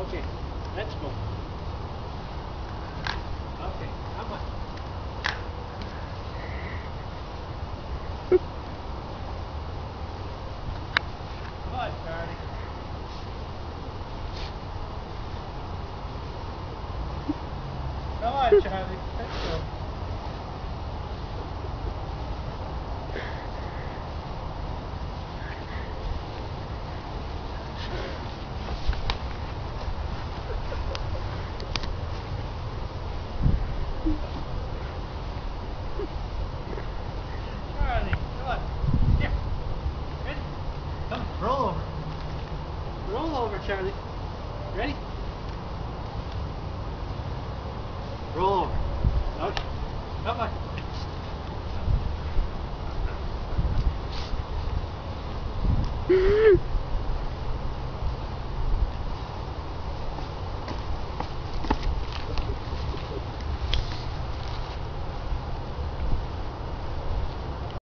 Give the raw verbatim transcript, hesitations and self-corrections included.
Okay, let's go. Okay, come on. Come on, Charlie. Come on, Charlie. Let's go. Charlie, come on. Here. Ready? Come on, roll over. Roll over, Charlie. Ready? Roll over. Okay. Come on.